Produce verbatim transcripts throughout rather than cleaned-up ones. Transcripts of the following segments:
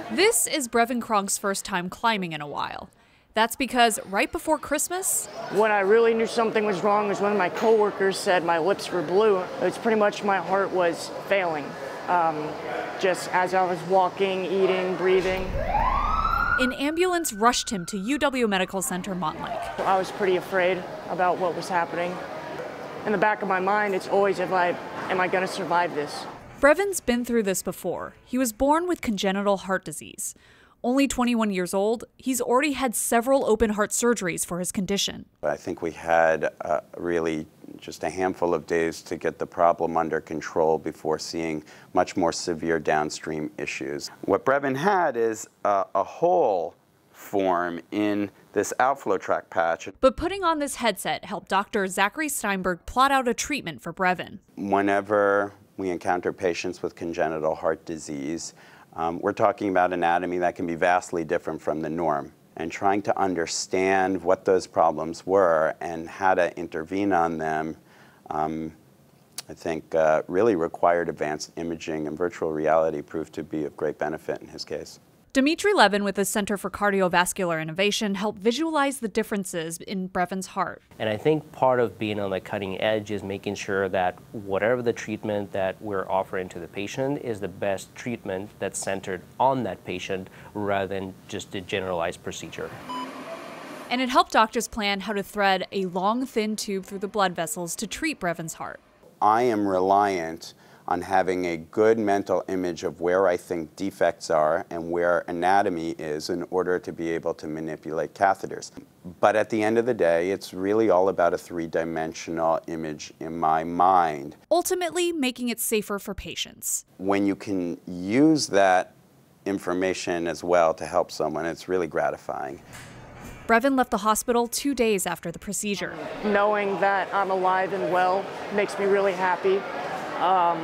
This is Brevin Cronk's first time climbing in a while. That's because right before Christmas, when I really knew something was wrong was when my coworkers said my lips were blue. It's pretty much my heart was failing, um, just as I was walking, eating, breathing. An ambulance rushed him to U W Medical Center-Montlake. I was pretty afraid about what was happening. In the back of my mind, it's always, if I, am I gonna survive this? Brevin's been through this before. He was born with congenital heart disease. Only twenty-one years old, he's already had several open heart surgeries for his condition. I think we had uh, really just a handful of days to get the problem under control before seeing much more severe downstream issues. What Brevin had is uh, a hole form in this outflow tract patch. But putting on this headset helped Doctor Zachary Steinberg plot out a treatment for Brevin. Whenever we encounter patients with congenital heart disease, Um, we're talking about anatomy that can be vastly different from the norm, and trying to understand what those problems were and how to intervene on them, um, I think uh, really required advanced imaging, and virtual reality proved to be of great benefit in his case. Dmitry Levin with the Center for Cardiovascular Innovation helped visualize the differences in Brevin's heart. And I think part of being on the cutting edge is making sure that whatever the treatment that we're offering to the patient is the best treatment that's centered on that patient rather than just a generalized procedure. And it helped doctors plan how to thread a long, thin tube through the blood vessels to treat Brevin's heart. I am reliant on having a good mental image of where I think defects are and where anatomy is in order to be able to manipulate catheters. But at the end of the day, it's really all about a three-dimensional image in my mind. Ultimately, making it safer for patients. When you can use that information as well to help someone, it's really gratifying. Brevin left the hospital two days after the procedure. Knowing that I'm alive and well makes me really happy. Um,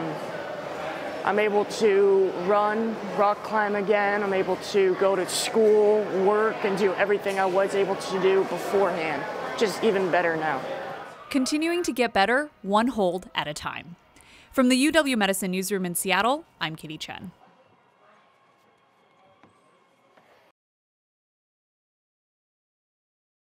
I'm able to run, rock climb again. I'm able to go to school, work, and do everything I was able to do beforehand. Just even better now. Continuing to get better, one hold at a time. From the U W Medicine Newsroom in Seattle, I'm Katie Chen.